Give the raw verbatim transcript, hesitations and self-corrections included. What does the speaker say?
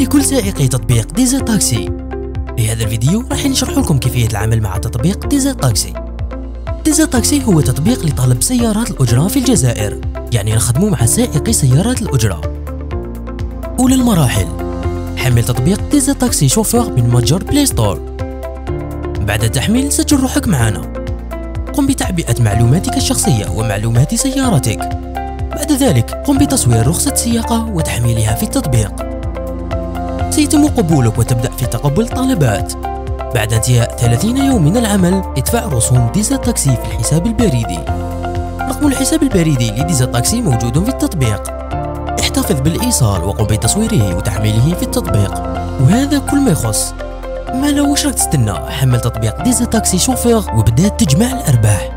لكل سائقي تطبيق دي زد تاكسي. في هذا الفيديو راح نشرح لكم كيفية العمل مع تطبيق دي زد تاكسي. دي زد تاكسي هو تطبيق لطلب سيارات الأجرة في الجزائر، يعني نخدمه مع سائقي سيارات الأجرة. أولى المراحل: حمل تطبيق دي زد تاكسي شوفور من متجر بلاي ستور. بعد التحميل سجل روحك معنا. قم بتعبئة معلوماتك الشخصية ومعلومات سيارتك. بعد ذلك قم بتصوير رخصة سياقة وتحميلها في التطبيق. سيتم قبولك وتبدأ في تقبل الطلبات. بعد انتهاء ثلاثين يوم من العمل ادفع رسوم دي زد تاكسي في الحساب البريدي. رقم الحساب البريدي لدي زد تاكسي موجود في التطبيق. احتفظ بالإيصال وقم بتصويره وتحميله في التطبيق. وهذا كل ما يخص. ما لو وش راك تستنى؟ حمل تطبيق دي زد تاكسي شوفور وبدأ تجمع الأرباح.